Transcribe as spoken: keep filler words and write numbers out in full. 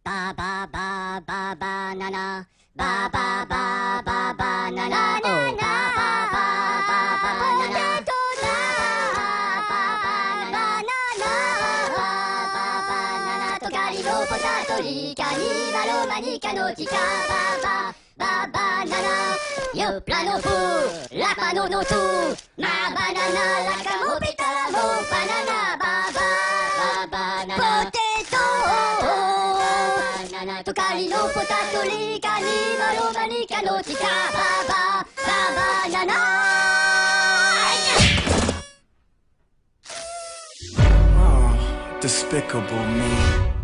バババババナナバババババナナバババババナナバババナナトカリのポタトリカニマロマニカのチカババババナナヨプラノフラパノノトマバナナラカモピタラモバナナババババナナポテトトカリのポタトリカニマロマニカのチカババババナナ Oh, despicable me.